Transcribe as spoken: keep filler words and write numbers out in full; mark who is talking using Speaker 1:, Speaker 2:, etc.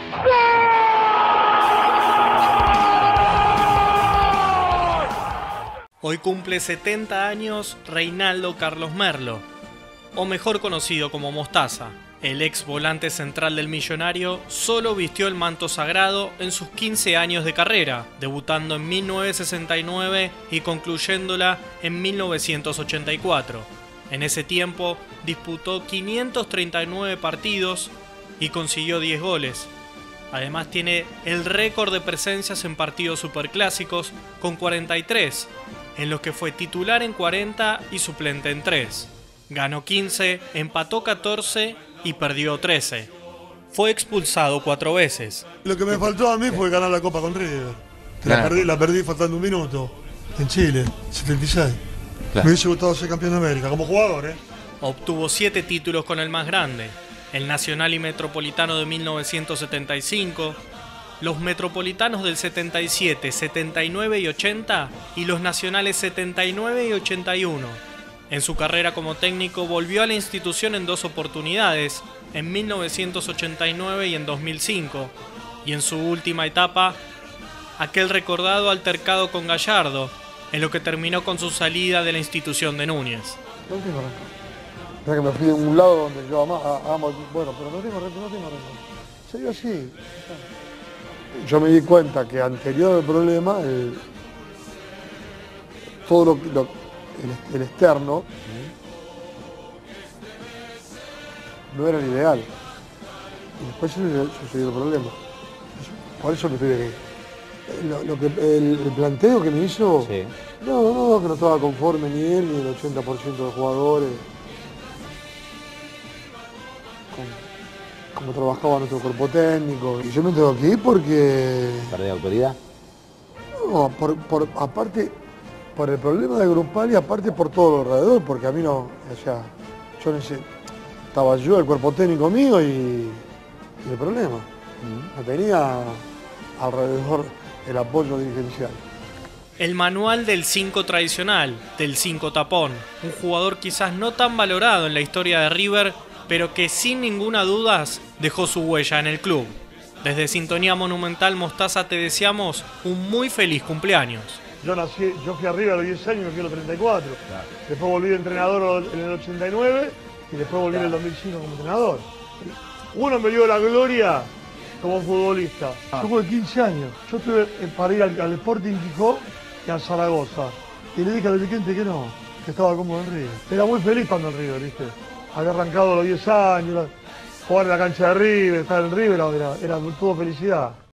Speaker 1: Hoy cumple setenta años Reinaldo Carlos Merlo, o mejor conocido como Mostaza. El ex volante central del Millonario solo vistió el manto sagrado en sus quince años de carrera, debutando en mil novecientos sesenta y nueve y concluyéndola en mil novecientos ochenta y cuatro. En ese tiempo disputó quinientos treinta y nueve partidos y consiguió diez goles. Además tiene el récord de presencias en partidos superclásicos con cuarenta y tres, en los que fue titular en cuarenta y suplente en tres. Ganó quince, empató catorce y perdió trece. Fue expulsado cuatro veces.
Speaker 2: Lo que me faltó a mí fue ganar la Copa con River. Que la, perdí, la perdí faltando un minuto. En Chile, setenta y seis. Claro. Me hubiese gustado ser campeón de América, como jugador, ¿eh?
Speaker 1: Obtuvo siete títulos con el más grande. El Nacional y Metropolitano de mil novecientos setenta y cinco, los Metropolitanos del setenta y siete, setenta y nueve y ochenta y los Nacionales setenta y nueve y ochenta y uno. En su carrera como técnico volvió a la institución en dos oportunidades, en mil novecientos ochenta y nueve y en dos mil cinco, y en su última etapa, aquel recordado altercado con Gallardo, en lo que terminó con su salida de la institución de Núñez.
Speaker 3: No tengo rencor. O sea que me fui de un lado donde yo amo, amo bueno, pero no tengo rencor, no tengo rencor. Se dio así. Yo me di cuenta que anterior al problema, el, todo lo, lo el, el externo no era el ideal. Y después sucedió el problema. Por eso me tuve que... Lo, lo que el, el planteo que me hizo, sí. no, no, que no estaba conforme ni él ni el ochenta por ciento de los jugadores. Como trabajaba nuestro cuerpo técnico. Y yo me tengo que ir porque...
Speaker 4: ¿Perdí autoridad?
Speaker 3: No, por, por, aparte, por el problema de grupal y aparte por todo lo alrededor, porque a mí no, o sea, yo no sé, estaba yo, el cuerpo técnico mío y, y el problema. No tenía alrededor el apoyo dirigencial.
Speaker 1: El manual del cinco tradicional, del cinco tapón, un jugador quizás no tan valorado en la historia de River, pero que sin ninguna duda dejó su huella en el club. Desde Sintonía Monumental, Mostaza, te deseamos un muy feliz cumpleaños.
Speaker 2: Yo nací, yo fui arriba a los diez años y me fui a los treinta y cuatro. Claro. Después volví de entrenador en el ochenta y nueve y después volví claro. en el dos mil cinco como entrenador. Uno me dio la gloria como futbolista. Ah. Yo jugué quince años. Yo estuve para ir al, al Sporting Gijón y al Zaragoza. Y le dije al dirigente que no, que estaba cómodo en River. Era muy feliz cuando en River, ¿viste? Había arrancado a los diez años, jugar en la cancha de River, estar en River, era, era todo felicidad.